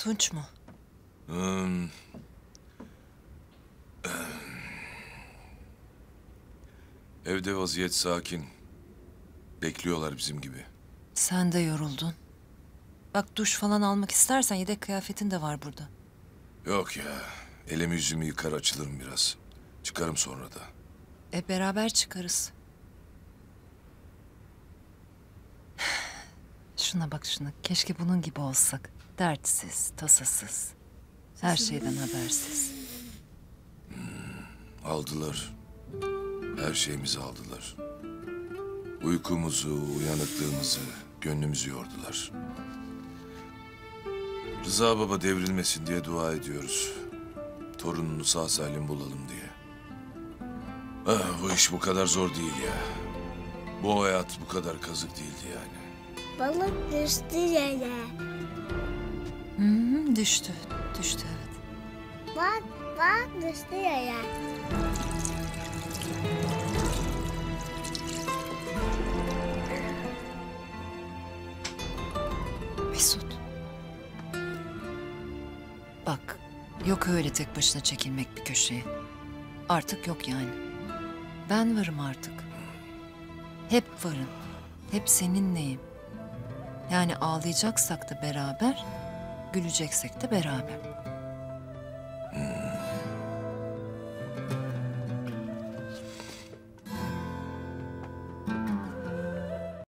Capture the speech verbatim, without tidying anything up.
Tunç mu? Hmm. Evde vaziyet sakin. Bekliyorlar bizim gibi. Sen de yoruldun. Bak duş falan almak istersen yedek kıyafetin de var burada. Yok ya. Elimi yüzümü yıkar açılırım biraz. Çıkarım sonra da. E beraber çıkarız. Şuna bak şuna. Keşke bunun gibi olsak. Dertsiz, tasasız. Her şeyden habersiz. Aldılar. Her şeyimizi aldılar. Uykumuzu, uyanıklığımızı, gönlümüzü yordular. Rıza baba devrilmesin diye dua ediyoruz. Torununu sağ salim bulalım diye. Ah, bu iş bu kadar zor değil ya. Bu hayat bu kadar kazık değildi yani. Balık düştü yere. Hı hı, düştü. Düştü evet. Bak bak düştü yere. Mesut. Bak, yok öyle tek başına çekilmek bir köşeye. Artık yok yani. Ben varım artık. Hep varım. Hep seninleyim. Yani ağlayacaksak da beraber, güleceksek de beraber.